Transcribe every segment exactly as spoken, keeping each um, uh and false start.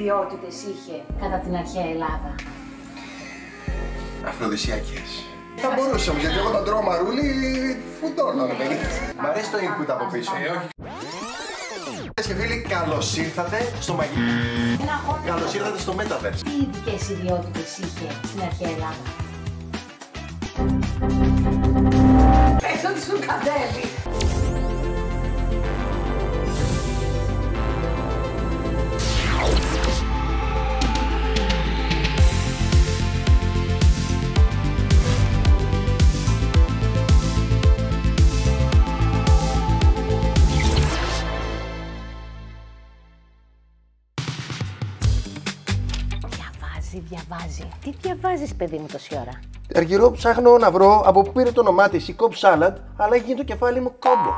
ιδιότητες είχε κατά την αρχαία Ελλάδα? Αφροδισιακές. Θα μπορούσαμε, γιατί εγώ τα τρώω μαρούλι, φουντώνω, ρε παιδί. Μ' αρέσει το input από πίσω. Και φίλοι, καλώς ήρθατε στο μαγικό. Καλώς ήρθατε στο Metaverse. Τι ειδικές ιδιότητες είχε στην αρχαία Ελλάδα? Πες ότι σου κατέβει. Διαβάζει. Τι διαβάζεις, παιδί μου, τόση ώρα? Αργυρό, ψάχνω να βρω από πού πήρε το όνομά της η Cobb Salad, αλλά έχει γίνει το κεφάλι μου κόμπο.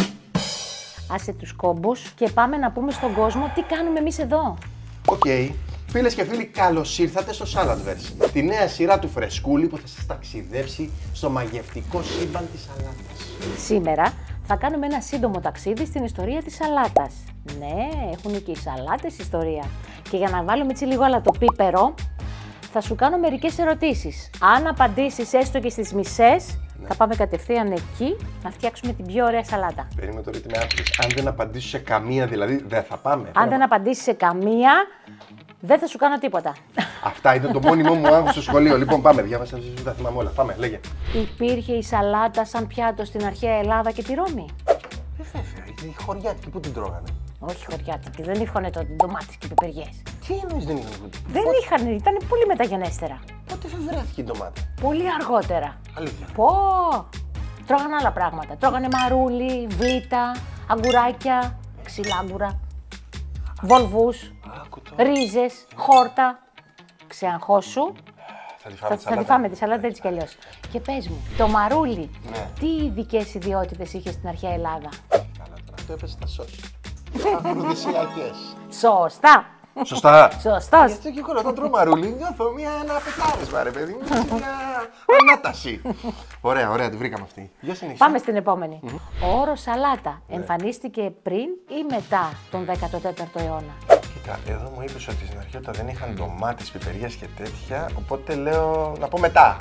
Άσε τους κόμπους και πάμε να πούμε στον κόσμο τι κάνουμε εμείς εδώ. Οκ. Okay. Φίλες και φίλοι, καλώς ήρθατε στο Saladverse, τη νέα σειρά του Φρεσκούλη που θα σας ταξιδέψει στο μαγευτικό σύμπαν της σαλάτας. Σήμερα θα κάνουμε ένα σύντομο ταξίδι στην ιστορία της σαλάτας. Ναι, έχουν και οι σαλάτες ιστορία. Και για να βάλουμε έτσι λίγο αλατοπίπερο, θα σου κάνω μερικές ερωτήσεις. Αν απαντήσεις έστω και στις μισές, ναι, θα πάμε κατευθείαν εκεί να φτιάξουμε την πιο ωραία σαλάτα. Περίμενε τώρα, τι με άφησες. Αν δεν απαντήσω σε καμία, δηλαδή, δεν θα πάμε. Αν δεν απαντήσεις σε καμία, δεν θα σου κάνω τίποτα. Αυτά ήταν το μόνιμο μου άγχος στο σχολείο. Λοιπόν, πάμε, διάβασα, δεν τα θυμάμαι όλα. Πάμε, λέγε. Υπήρχε η σαλάτα σαν πιάτο στην αρχαία Ελλάδα και τη Ρώμη? Ε, βέβαια, οι χωριάτικοι που την τρώγανε? Όχι χωριάτικοι, δεν είχαν το ντομάτες και πιπεριές. Τι εννοείς δεν είχαν? Δεν Πότε... είχαν, ήταν πολύ μεταγενέστερα. Πότε βρέθηκε η ντομάτα? Πολύ αργότερα. Αλήθεια? Πω! Τρώγανε άλλα πράγματα. Τρώγανε μαρούλι, βλήτα, αγκουράκια, ξυλάγκουρα, βολβούς, ρίζες, χόρτα. Ξεαγχώσου. Θα τη φάμε, θα, θα τη φάμε τη σαλάτα έτσι κι αλλιώς. Και πες μου, το μαρούλι, ναι, τι ειδικές ιδιότητες είχε στην αρχαία Ελλάδα? Καλά, τώρα αυτό έπεσε στα σως. Αφροδισιακές. Σωστά. Σωστά. Σωστός. Γι' αυτό και εγώ όταν τρώω μαρούλι νιώθω μια αναπετάρισμα, ρε παιδί μου, μια ανάταση. Ωραία, ωραία, τη βρήκαμε αυτή. Για συνέχισε. Πάμε στην επόμενη. Mm-hmm. Ο όρος σαλάτα, ναι, εμφανίστηκε πριν ή μετά τον δέκατο τέταρτο αιώνα? Κοίτα, εδώ μου είπες ότι στην αρχή όταν δεν είχαν ντομάτες, πιπεριές και τέτοια, οπότε λέω να πω μετά.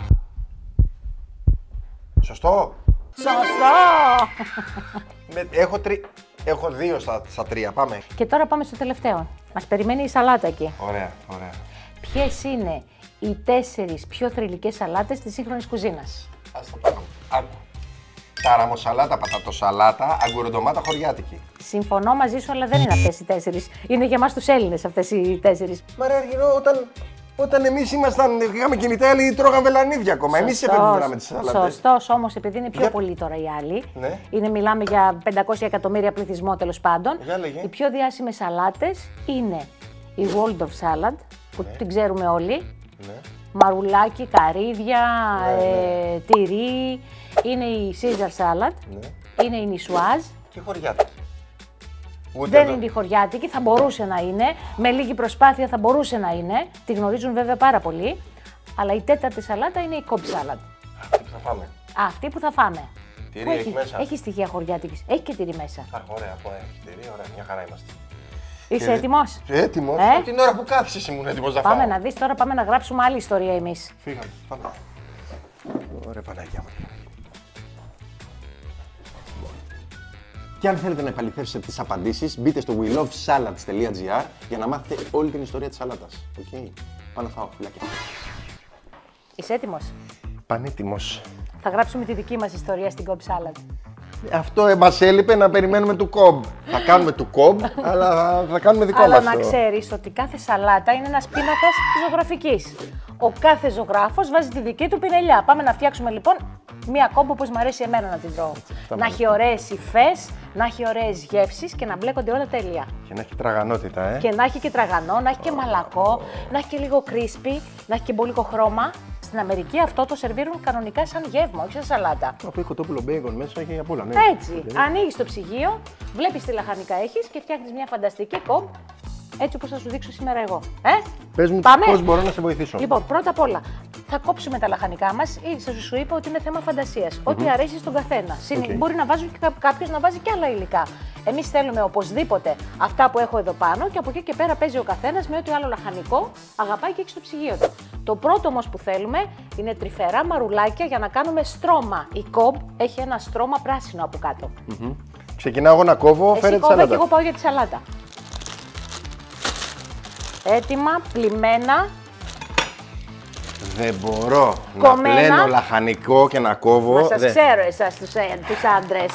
Σωστό? Σωστό! Με, έχω, τρι... έχω δύο στα, στα τρία, πάμε. Και τώρα πάμε στο τελευταίο. Μας περιμένει η σαλάτα εκεί. Ωραία, ωραία. Ποιες είναι οι τέσσερις πιο θρυλικές σαλάτες της σύγχρονης κουζίνας? Ας το πάμε. Άκου. Ταραμοσαλάτα, πατατοσαλάτα, αγκουροντομάτα, χωριάτικη. Συμφωνώ μαζί σου, αλλά δεν είναι αυτές οι τέσσερις. Είναι για εμάς τους Έλληνες αυτές οι τέσσερις. Μα ρε Αργυρό, όταν, όταν εμείς ήμασταν, είχαμε κινητά, άλλοι τρώγαν βελανίδια ακόμα. Εμείς έφευγαμε τις σαλάτες. Σωστός, όμως επειδή είναι πιο για... πολύ τώρα οι άλλοι. Ναι. Είναι, μιλάμε για πεντακόσια εκατομμύρια πληθυσμό τέλος πάντων. Οι πιο διάσημες σαλάτες είναι η Waldorf Salad, που ναι, την ξέρουμε όλοι. Ναι. Μαρουλάκι, καρύδια, ναι, ε, ναι, τυρί. Είναι η Caesar Salad, ναι, είναι η Niçoise. Και χωριάτικη. Ούτε δεν εδώ... είναι η χωριάτικη, θα μπορούσε να είναι. Με λίγη προσπάθεια θα μπορούσε να είναι. Τη γνωρίζουν βέβαια πάρα πολύ. Αλλά η τέταρτη σαλάτα είναι η Cobb Salad. Αυτή που θα φάμε. Αυτή που θα φάμε. Τυρί έχει, έχει μέσα. Έχει στοιχεία χωριάτικης. Έχει και τυρί μέσα. Α, ωραία, ωραία. Έχει τυρί, ωραία. Μια χαρά είμαστε. Είσαι και... έτοιμος? Έτοιμος. Ε? Την ώρα που κάθισες ήμουν έτοιμος να φάω. Πάμε να δεις τώρα, πάμε να γράψουμε άλλη ιστορία εμείς. Φύγαμε. Πάμε. Ωραία πανάκια μου. Και αν θέλετε να επαληθεύσετε τις απαντήσεις, μπείτε στο we love salads dot gr για να μάθετε όλη την ιστορία της σαλάτας. Οκ. Okay. Πάω να φάω, φιλάκια. Είσαι έτοιμος? Πανέτοιμος. Θα γράψουμε τη δική μας ιστορία στην Cobb Salad. Αυτό μας έλειπε, να περιμένουμε του Cobb. Θα κάνουμε του Cobb, αλλά θα κάνουμε δικό αλλά μας. Αλλά να το... ξέρεις ότι κάθε σαλάτα είναι ένας πίνακας ζωγραφικής. Ο κάθε ζωγράφος βάζει τη δική του πινελιά. Πάμε να φτιάξουμε λοιπόν μία Cobb όπως μου αρέσει εμένα να την τρώω. Να έχει ωραίες υφές, να έχει ωραίες γεύσεις και να μπλέκονται όλα τέλεια. Και να έχει τραγανότητα, ε. Και να έχει και τραγανό, να έχει και μαλακό, να έχει και λίγο crispy, να έχει και μπόλικο χρώμα. Στην Αμερική αυτό το σερβίρουν κανονικά σαν γεύμα, όχι σαν σαλάτα. Αυτό έχει κοτόπουλο μπέικον μέσα, έχει απ' όλα, ναι. Έτσι. Ανοίγεις το ψυγείο, βλέπεις τι λαχανικά έχεις και φτιάχνεις μια φανταστική Cobb, έτσι όπως θα σου δείξω σήμερα εγώ. Ε? Πες μου πώς μπορώ να σε βοηθήσω. Λοιπόν, πρώτα απ' όλα, θα κόψουμε τα λαχανικά μας ή σας σου είπα ότι είναι θέμα φαντασίας. Mm-hmm. Ό,τι αρέσει στον καθένα. Okay. Μπορεί να βάζει και κάποιος να βάζει και άλλα υλικά. Εμείς θέλουμε οπωσδήποτε αυτά που έχω εδώ πάνω και από εκεί και πέρα παίζει ο καθένας με ό,τι άλλο λαχανικό αγαπάει και έχει στο ψυγείο του. Το πρώτο όμως που θέλουμε είναι τρυφερά μαρουλάκια για να κάνουμε στρώμα. Η Cobb έχει ένα στρώμα πράσινο από κάτω. Mm-hmm. Ξεκινάω εγώ να κόβω, φέρε τη σαλάτα. Και εγώ πάω για τη σαλάτα. Έτοιμα, πλημμένα. Δεν μπορώ κομμένα. να πλένω λαχανικό και να κόβω. Μα σας δεν... ξέρω εσάς τους, ε, τους άντρες.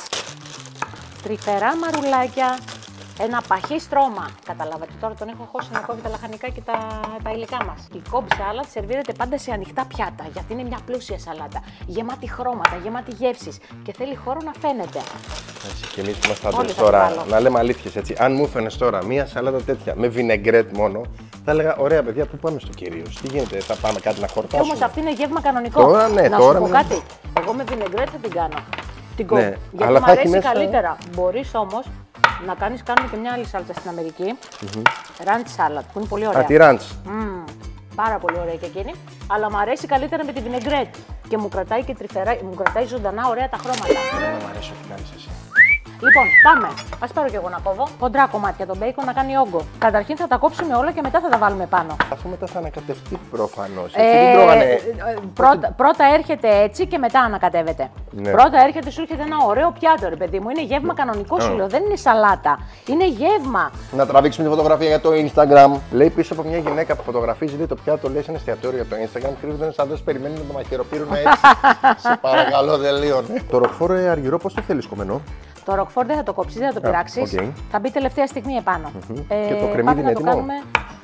Τρυφερά μαρουλάκια, ένα παχύ στρώμα. Καταλάβατε τώρα τον έχω χώσει να κόβει τα λαχανικά και τα, τα υλικά μας. Η Cobb salad σερβίρεται πάντα σε ανοιχτά πιάτα, γιατί είναι μια πλούσια σαλάτα. Γεμάτη χρώματα, γεμάτη γεύσεις και θέλει χώρο να φαίνεται. Έτσι, και εμείς που είμαστε άντρες τώρα, να λέμε αλήθειες έτσι. Αν μου έφερνες τώρα μια σαλάτα τέτοια με βινεγκρέτ μόνο, θα έλεγα ωραία παιδιά, πού πάμε στο κυρίως. Τι γίνεται, θα πάμε κάτι να χορτάσουμε. Όμως αυτή είναι γεύμα κανονικό. Τώρα, ναι, να τώρα, σου πω ναι. κάτι. Εγώ με βινεγκρέτ θα την κάνω. Την Cobb. Ναι, γιατί αλλά μου θα έχει αρέσει μέσα... καλύτερα. Μπορείς όμως να κάνεις, κάνουμε και μια άλλη σάλτσα στην Αμερική. Mm-hmm. Ranch salad, που είναι πολύ ωραία. Α, τη ranch. Mm, πάρα πολύ ωραία και εκείνη. Αλλά μου αρέσει καλύτερα με τη βινεγκρέτ. Και μου κρατάει και τρυφερά, μου κρατάει ζωντανά ωραία τα χρώματα. Δεν μου αρέσει ό,τι κάνεις εσύ. Λοιπόν, πάμε. Ας πάρω και εγώ να κόβω. Κοντρά κομμάτια τον μπέικον να κάνει όγκο. Καταρχήν θα τα κόψουμε όλα και μετά θα τα βάλουμε πάνω. Αφού μετά θα ανακατευτεί προφανώς. Ε, δεν τρώγανε... πρώτα, πρώτα έρχεται έτσι και μετά ανακατεύεται. Ναι. Πρώτα έρχεται, σου έρχεται ένα ωραίο πιάτο, ρε παιδί μου. Είναι γεύμα κανονικό, σου λέω. Δεν είναι σαλάτα. Είναι γεύμα. Να τραβήξουμε τη φωτογραφία για το Instagram. Λέει πίσω από μια γυναίκα που φωτογραφίζει, λέει το πιάτο, λέει σε ένα εστιατόριο για το Instagram. Κρύβεται ένα άντρα, περιμένει να το μαχαιροπύρουν έτσι. Σε παρακαλώ, δεν λύωνε. Το ροκφόρο αργυρό, πώς το θέλει κομμένο. Το ροκφόρ δεν θα το κόψεις, δεν θα το πειράξεις. Okay. Θα μπει τελευταία στιγμή επάνω. Mm-hmm. ε, και το κρεμμύδι είναι έτοιμο. Κάνουμε,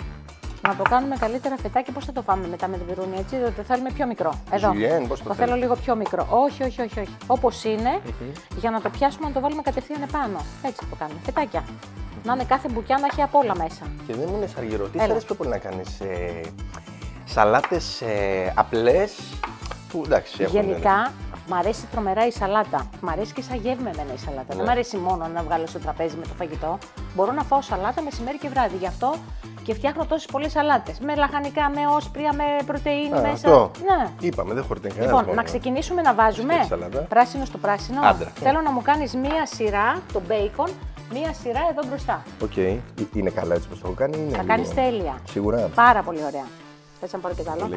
να το κάνουμε καλύτερα φετάκι. Πώς θα το φάμε μετά με το πυρούνι, έτσι. Το θέλουμε πιο μικρό. Εδώ. Julien, πώς το, το θέλω λίγο πιο μικρό. Όχι, όχι, όχι. όχι. Όπως είναι, mm-hmm. για να το πιάσουμε να το βάλουμε κατευθείαν επάνω. Έτσι το κάνουμε. Φετάκια. Mm-hmm. Να είναι κάθε μπουκιά να έχει απ' όλα μέσα. Και δεν μου είναι αργυρό. Τι αρέσει πιο πολύ να κάνεις ε, σαλάτες ε, απλές. Που εντάξει, γενικά, μ' αρέσει τρομερά η σαλάτα. Μ' αρέσει και σαν γεύμα εμένα η σαλάτα. Ναι. Δεν μ' αρέσει μόνο να βγάλω στο τραπέζι με το φαγητό. Μπορώ να φάω σαλάτα μεσημέρι και βράδυ. Γι' αυτό και φτιάχνω τόσες πολλές σαλάτες. Με λαχανικά, με όσπρια, με πρωτεΐνη Α, μέσα. Αυτό. Ναι. Είπαμε, δεν χωρείται κανένα. Λοιπόν, μόνο. να ξεκινήσουμε να βάζουμε πράσινο στο πράσινο. Άντρα. Θέλω να μου κάνεις μία σειρά το μπέικον, μία σειρά εδώ μπροστά. Οκ. Okay. Είναι καλά έτσι πως το έχω κάνει. Είναι θα κάνεις τέλεια. Σίγουρα. Πάρα πολύ ωραία. Θες να πάρω και άλλο.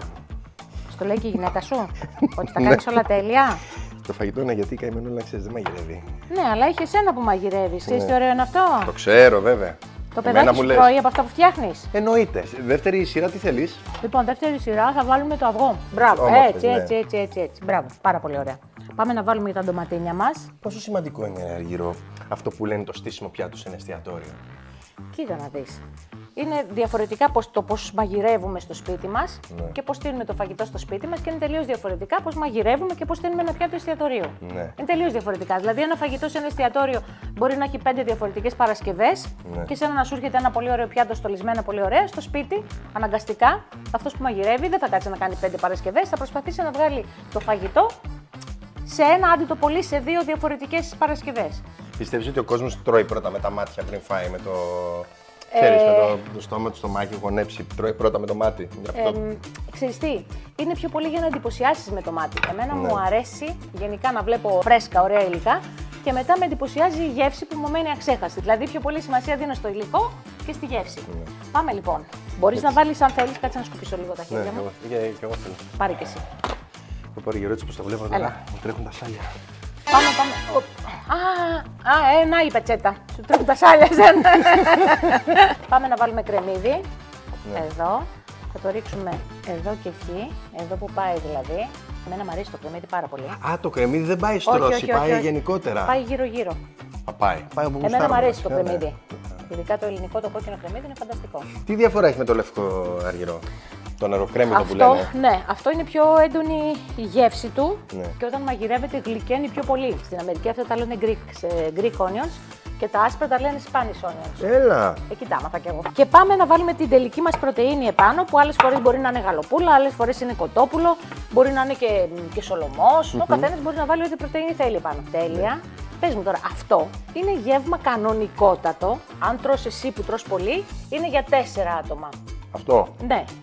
Στο λέει και η γυναίκα σου, ότι τα κάνεις όλα τέλεια. Το φαγητό είναι γιατί καημένο να ξέρεις, δεν μαγειρεύει. Ναι, αλλά έχει εσένα που μαγειρεύεις. Ξέρεις τι ωραίο είναι αυτό. Το ξέρω, βέβαια. Το παιδάκι σου τρώει από αυτά που φτιάχνεις. Εννοείται. Δεύτερη σειρά τι θέλεις. Λοιπόν, δεύτερη σειρά θα βάλουμε το αυγό. Μπράβο. Όμορφες, έτσι, ναι. έτσι, έτσι, έτσι, έτσι. Μπράβο. Πάρα πολύ ωραία. Πάμε να βάλουμε και τα ντοματίνια μας. Πόσο σημαντικό είναι αργυρό αυτό που λένε το στήσιμο πιάτου σε ένα εστιατόριο. Κοίτα να δεις. Είναι διαφορετικά πώς, το πώς μαγειρεύουμε στο σπίτι μας ναι. και πώς στείλουμε το φαγητό στο σπίτι μας και είναι τελείως διαφορετικά πώς μαγειρεύουμε και πώς στείλουμε ένα πιάτο εστιατορίου. Ναι. Είναι τελείως διαφορετικά. Δηλαδή, ένα φαγητό σε ένα εστιατόριο μπορεί να έχει πέντε διαφορετικές παρασκευές ναι. και σε ένα να σου έρχεται ένα πολύ ωραίο πιάτο στολισμένα πολύ ωραία. Στο σπίτι, αναγκαστικά, αυτός που μαγειρεύει δεν θα κάτσει να κάνει πέντε παρασκευές, θα προσπαθήσει να βγάλει το φαγητό σε ένα, άντι το πολύ, σε δύο διαφορετικές παρασκευές. Πιστεύεις ότι ο κόσμος τρώει πρώτα με τα μάτια πριν φάει με το. Ξέρεις, ε... με το, το στόμα του στο μάχη γονέψει, τρώει πρώτα με το μάτι. Ε, ξέρεις τι, είναι πιο πολύ για να εντυπωσιάσεις με το μάτι. Εμένα ναι. μου αρέσει γενικά να βλέπω φρέσκα, ωραία υλικά και μετά με εντυπωσιάζει η γεύση που μου μένει αξέχαστη. Δηλαδή, πιο πολύ σημασία δίνω στο υλικό και στη γεύση. Ναι. Πάμε λοιπόν. Μπορείς να βάλεις, αν θέλεις, κάτσε να σκουπίσω λίγο τα χέρια ναι, μου. Ναι, και εγώ θέλω. Πάρε και εσύ. Το πάρει γερό έτσι πως το βλέπω τώρα, μου τρέχουν τα σάλια. Πάμε, πάμε. Α, α, ε, να η πετσέτα. Σου τρέχουν τα σάλια, εσένα. Πάμε να βάλουμε κρεμμύδι. Ναι. Εδώ. Θα το ρίξουμε εδώ και εκεί. Εδώ που πάει δηλαδή. Εμένα μου αρέσει το κρεμμύδι πάρα πολύ. Α, το κρεμμύδι δεν πάει στρώση, πάει όχι, όχι. γενικότερα. Πάει γύρω-γύρω. Α, πάει. πάει από Εμένα μου αρέσει το κρεμμύδι. Ειδικά το ελληνικό, το κόκκινο κρεμμύδι είναι φανταστικό. Τι διαφορά έχει με το λευκό αργυρό? Το νεροκρέμμυτο αυτό, που λένε. Ναι, αυτό είναι πιο έντονη η γεύση του ναι. και όταν μαγειρεύεται γλυκαίνει πιο πολύ. Στην Αμερική αυτά τα λένε Greek, Greek onions και τα άσπρα τα λένε Spanish onions. Έλα! Εκεί τα άμαθα κι εγώ. Και πάμε να βάλουμε την τελική μας πρωτεΐνη επάνω που άλλες φορές μπορεί να είναι γαλοπούλα, άλλες φορές είναι κοτόπουλο, μπορεί να είναι και, και σολομός. Mm-hmm. Ο καθένας μπορεί να βάλει ό,τι πρωτεΐνη θέλει επάνω. Τέλεια. Yeah. Πες μου τώρα, αυτό είναι γεύμα κανονικότατο. Αν τρως εσύ που τρως πολύ, είναι για τέσσερα άτομα. Αυτό. Ναι.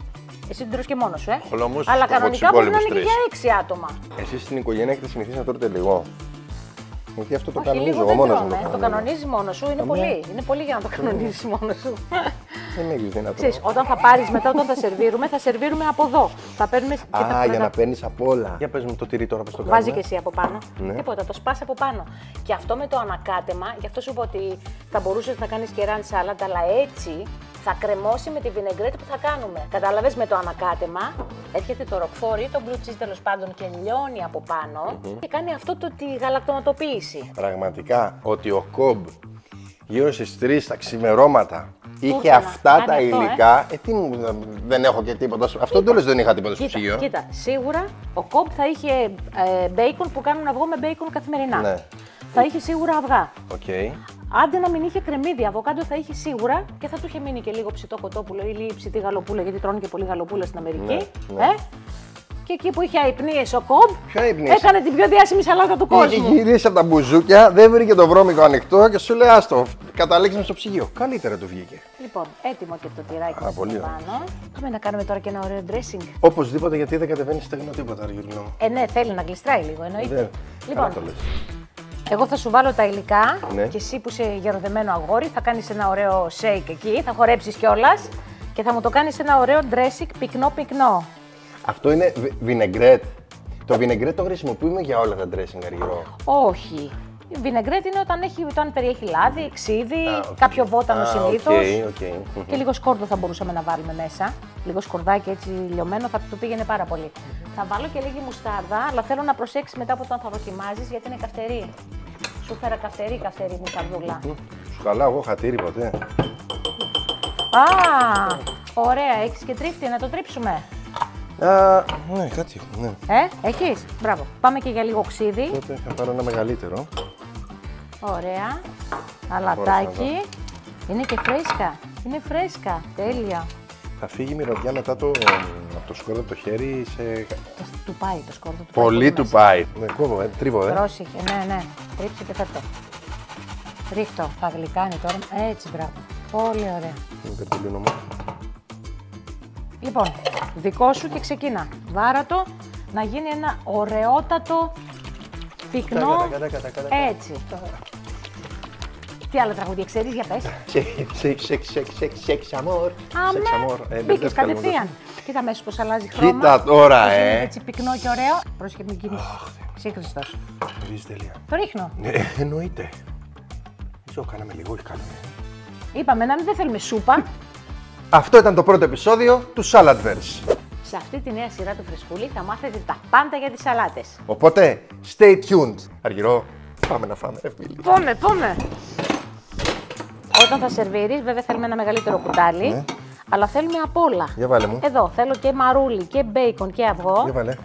Εσύ την τρως και μόνος σου, ε. Χολόμους, αλλά από κανονικά τους μπορεί να είναι και υπόλοιπους για έξι άτομα. Εσείς στην οικογένεια έχετε συνηθίσει να τρώτε λίγο. Γιατί αυτό το Όχι, κανονίζω λίγο εγώ δεν μόνος τρώμε. μου. Το κανονίζεις μόνος σου, είναι πολύ. Είναι πολύ για να το κανονίζεις μόνος σου. Δεν έχεις δυνατό. Ξέρεις, όταν θα πάρεις μετά, όταν θα σερβίρουμε, θα σερβίρουμε από εδώ. Θα παίρνουμε και τα Α, για μετά- να παίρνεις απ' όλα. Για πες μου το τυρί τώρα πώς το κάνουμε. Βάζει και εσύ από πάνω. Ναι. Τίποτα, το σπάς από πάνω. Και αυτό με το ανακάτεμα, γι' αυτό σου είπα ότι θα μπορούσες να κάνεις και ραν σάλατα, αλλά έτσι θα κρεμώσει με τη βινεγκρέτ που θα κάνουμε. Κατάλαβες, με το ανακάτεμα έρχεται το ροκφόρι, το blue cheese τέλος πάντων και λιώνει από πάνω mm-hmm. και κάνει αυτό το τη γαλακτοματοποίηση. Πραγματικά ότι ο Κομπ γύρω στις τρεις τα ξημερώματα είχε έκανα. αυτά Κάνει τα αυτό, υλικά. Ε, τι μου, δεν έχω και τίποτα. Αυτό το λες, δεν είχα τίποτα στο Κοίτα, ψυγείο. κοίτα, σίγουρα ο Κομπ θα είχε ε, μπέικον που κάνουν αυγό με μπέικον καθημερινά. Ναι. Θα είχε σίγουρα αυγά. Okay. Άντε να μην είχε κρεμμύδι, αβοκάντο θα είχε σίγουρα και θα του είχε μείνει και λίγο ψητό κοτόπουλο ή λίγο ψητή γαλοπούλα, γιατί τρώνε και πολύ γαλοπούλα στην Αμερική. Ναι, ναι. Ε? Και εκεί που είχε αϊπνίες ο Κομπ, Ποια αϊπνίες? έκανε την πιο διάσημη σαλάτα του Είχε κόσμου. γυρίσει από τα μπουζούκια, δεν βρήκε το βρώμικο ανοιχτό και σου λέει άστο, καταλήξαμε στο ψυγείο. Καλύτερα του βγήκε. Λοιπόν, έτοιμο και το τυράκι Α, μας πολύ εδώ ωραία. πάνω. Πάμε να κάνουμε τώρα και ένα ωραίο dressing. Οπωσδήποτε, γιατί δεν κατεβαίνει στεγνό τίποτα, Αργυρινό μου. Ε, ναι, θέλει να γλιστράει λίγο, εννοείται. Δεν. Λοιπόν, Καλά το λες. εγώ θα σου βάλω τα υλικά Ναι. και εσύ που είσαι γεροδεμένο αγόρι θα κάνεις ένα ωραίο shake εκεί, θα χορέψεις κιόλας και θα μου το κάνεις ένα ωραίο dressing πυκνό-πυκνό. Αυτό είναι βι- βινεγκρέτ. Το βινεγκρέτ το χρησιμοποιούμε για όλα τα dressing, Αργυρό. Όχι. Η βινεγκρέτ είναι όταν, έχει, όταν περιέχει λάδι, ξύδι, Α, οκ. κάποιο βότανο Α, συνήθως. οκ, οκ. Και λίγο σκόρδο θα μπορούσαμε να βάλουμε μέσα. Λίγο σκορδάκι έτσι λιωμένο θα του πήγαινε πάρα πολύ. Θα βάλω και λίγη μουστάρδα, αλλά θέλω να προσέξεις μετά από όταν θα δοκιμάζεις γιατί είναι καυτερή. Σου φέρα καυτερή, καυτερή μουσταρδούλα. Σου καλά, εγώ χατήρι ποτέ. Α, ωραία, έχεις και τρίφτη, να το τρίψουμε. Α, ναι, κάτι, ναι. Ε, έχεις, μπράβο. Πάμε και για λίγο ξύδι. Τότε θα πάρω ένα μεγαλύτερο. Ωραία. Αλατάκι. Είναι και φρέσκα. Είναι φρέσκα. Τέλεια. Θα φύγει η μυρωδιά μετά το, από το σκόρδο το χέρι σε... Το, του πάει το σκόρδο του. Πολύ πάει του μέσα. πάει. Ναι, κόβω, ε, τρίβω, ε. Πρόσεχε, ναι, ναι. Τρίψε και φέρτο. Ρίχτω. Θα γλυκάνει τώρα. Έτσι, μπράβο. Πολύ ωραία. Είναι περτουλίνο μου. Λοιπόν, δικό σου και ξεκίνα. Βάρα το να γίνει ένα ωραιότατο πυκνό. Τακα, τακα, τακα, τακα. Έτσι. Τι άλλα τραγούδια ξέρεις, για πες. Σεξ, σεξ, σεξ, σεξ, σεξ, αμόρ. Σεξ, αμόρ. Ε, Μπήκες μπερδεύτηκα λίγο. κατευθείαν. Κοίτα μέσα πως αλλάζει χρώμα. Κοίτα τώρα, Πως είναι ε. έτσι πυκνό και ωραίο. Πρόσεχε μην κινήσεις. Εσύ Χριστός. Βρίζεις τέλεια. Το ρίχνω. Ναι, εννοείται. Ζω, κάναμε λίγο, όχι κάναμε. Είπαμε να μην δεν θέλουμε σούπα. Αυτό ήταν το πρώτο επεισόδιο του Saladverse. Σε αυτή τη νέα σειρά του Φρεσκούλη θα μάθετε τα πάντα για τις σαλάτες. Οπότε, stay tuned. Αργυρό, πάμε να φάμε, ρε φίλοι. Πάμε, πάμε. Όταν θα σερβίρεις, βέβαια θέλουμε ένα μεγαλύτερο κουτάλι. Ναι. Αλλά θέλουμε απ' όλα. Για βάλε μου. Εδώ θέλω και μαρούλι και μπέικον και αυγό. Για βάλε.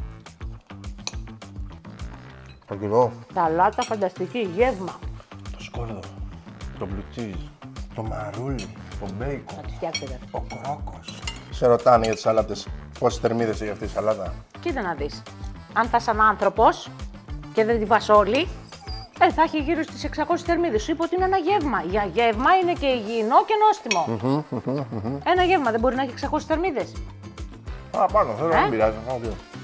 Αργυρό, Σαλάτα φανταστική, γεύμα. το σκόρδο, το blue cheese, το μαρούλι, το μπέικον, Να τη φτιάξετε. ο κρόκος. Σε ρωτάνε για τις σαλάτες πόσες θερμίδες έχει αυτή η σαλάτα. Κοίτα να δεις. Αν θα σαν άνθρωπος και δεν τη βας όλη, ε, θα έχει γύρω στις εξακόσιες θερμίδες. Σου είπα ότι είναι ένα γεύμα. Για γεύμα είναι και υγιεινό και νόστιμο. Ένα γεύμα δεν μπορεί να έχει εξακόσιες θερμίδες. Α, πάνω, θέλω Ε? να μην πειράζει.